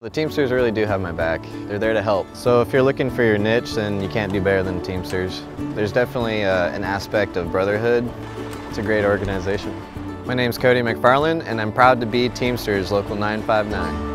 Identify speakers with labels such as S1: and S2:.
S1: The Teamsters really do have my back. They're there to help. So if you're looking for your niche, then you can't do better than the Teamsters. There's definitely an aspect of brotherhood. It's a great organization. My name's Cody McFarland, and I'm proud to be Teamsters Local 959.